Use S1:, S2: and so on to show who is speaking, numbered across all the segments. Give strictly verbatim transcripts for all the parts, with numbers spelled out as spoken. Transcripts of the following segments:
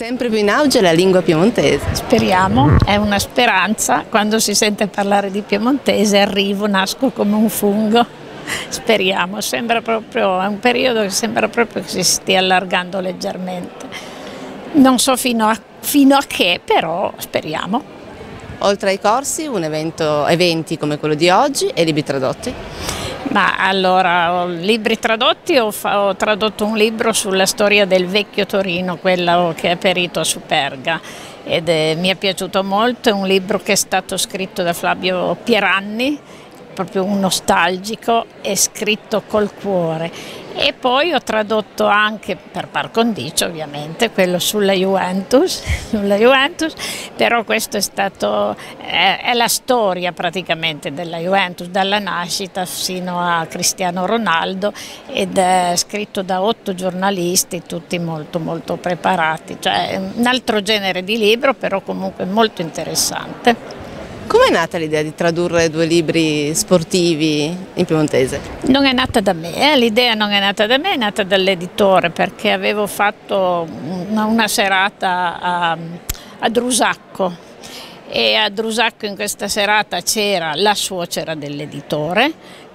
S1: Sempre più in auge la lingua piemontese.
S2: Speriamo, è una speranza, quando si sente parlare di piemontese arrivo, nasco come un fungo, speriamo, sembra proprio, è un periodo che sembra proprio che si stia allargando leggermente, non so fino a, fino a che, però speriamo.
S1: Oltre ai corsi, un evento, eventi come quello di oggi e libri tradotti?
S2: Ma allora, libri tradotti, ho, fa, ho tradotto un libro sulla storia del vecchio Torino, quello che è perito a Superga, ed è, mi è piaciuto molto, è un libro che è stato scritto da Flavio Pieranni, proprio un nostalgico e scritto col cuore. E poi ho tradotto anche, per par condicio ovviamente, quello sulla Juventus, sulla Juventus, però questo è stato, è, è la storia praticamente della Juventus, dalla nascita fino a Cristiano Ronaldo, ed è scritto da otto giornalisti, tutti molto molto preparati, cioè un altro genere di libro, però comunque molto interessante.
S1: Come è nata l'idea di tradurre due libri sportivi in piemontese?
S2: Non è nata da me, eh? L'idea non è nata da me, è nata dall'editore, perché avevo fatto una, una serata a, a Drusacco e a Drusacco in questa serata c'era la suocera dell'editore,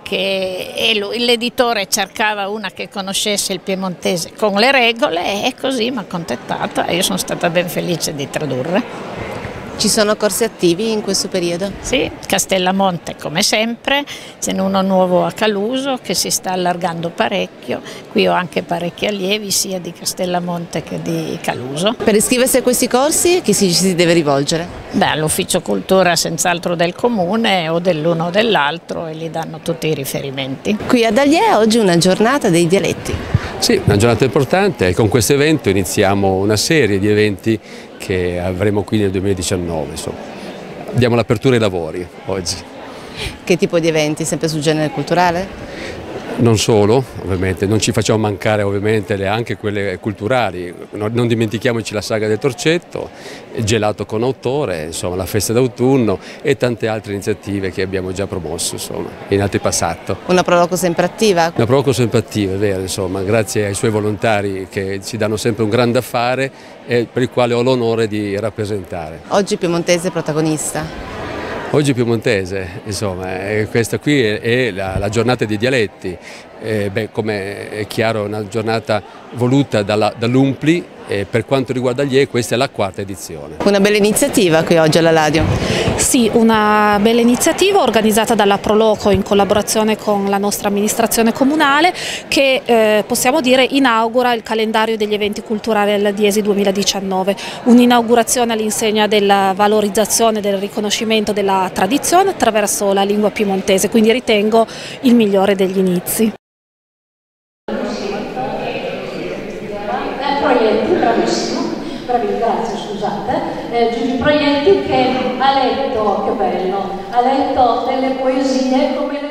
S2: e l'editore cercava una che conoscesse il piemontese con le regole e così mi ha contattata e io sono stata ben felice di tradurre.
S1: Ci sono corsi attivi in questo periodo?
S2: Sì, Castellamonte come sempre, ce n'è uno nuovo a Caluso che si sta allargando parecchio, qui ho anche parecchi allievi sia di Castellamonte che di Caluso.
S1: Per iscriversi a questi corsi chi si, si deve rivolgere?
S2: Beh, all'ufficio cultura senz'altro del comune o dell'uno o dell'altro e gli danno tutti i riferimenti.
S1: Qui ad Alliè oggi è una giornata dei dialetti.
S3: Sì, una giornata importante e con questo evento iniziamo una serie di eventi che avremo qui nel duemiladiciannove. Insomma. Diamo l'apertura ai lavori oggi.
S1: Che tipo di eventi? Sempre sul genere culturale?
S3: Non solo, ovviamente, non ci facciamo mancare ovviamente le, anche quelle culturali, non, non dimentichiamoci la saga del Torcetto, il gelato con autore, insomma, la festa d'autunno e tante altre iniziative che abbiamo già promosso insomma, in altri passato.
S1: Una Proloco sempre attiva?
S3: Una Proloco sempre attiva, è vero, insomma, grazie ai suoi volontari che ci danno sempre un grande affare e per il quale ho l'onore di rappresentare.
S1: Oggi piemontese protagonista.
S3: Oggi piemontese, insomma, questa qui è, è la, la giornata dei dialetti, eh, beh, come è chiaro è una giornata voluta dall'Umpli e per quanto riguarda gli E questa è la quarta edizione.
S1: Una bella iniziativa qui oggi alla Ladio.
S4: Sì, una bella iniziativa organizzata dalla Proloco in collaborazione con la nostra amministrazione comunale che eh, possiamo dire inaugura il calendario degli eventi culturali alla Diesi duemiladiciannove, un'inaugurazione all'insegna della valorizzazione, del riconoscimento della tradizione attraverso la lingua piemontese, quindi ritengo il migliore degli inizi.
S5: Proietti, bravissimo, bravissimo, grazie, scusate, eh, Gigi Proietti che ha letto, che bello, ha letto delle poesie come